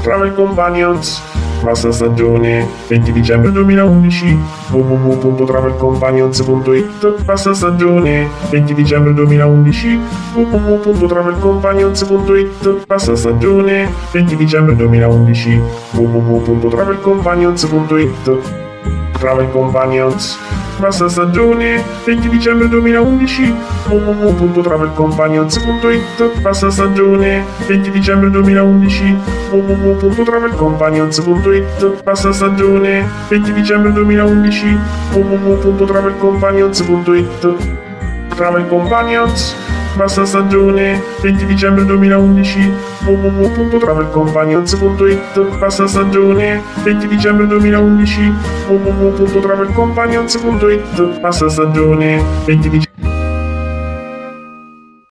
Travel Companions, bassa stagione, 20 dicembre 2011, www.travelcompanions.it, bassa stagione, 20 dicembre 2011, www.travelcompanions.it, bassa stagione, 20 dicembre 2011, www.travelcompanions.it. Travel Companions, bassa stagione, 20 dicembre 2011, www.travelcompanions.it, bassa stagione, 20 dicembre 2011, www.travelcompanions.it, bassa stagione, 20 dicembre 2011, www.travelcompanions.it. Travel Companions, bassa stagione, 20 dicembre 2011, www.travelcompanions.it, bassa stagione, 20 dicembre 2011, www.travelcompanions.it, bassa stagione, 20 dicembre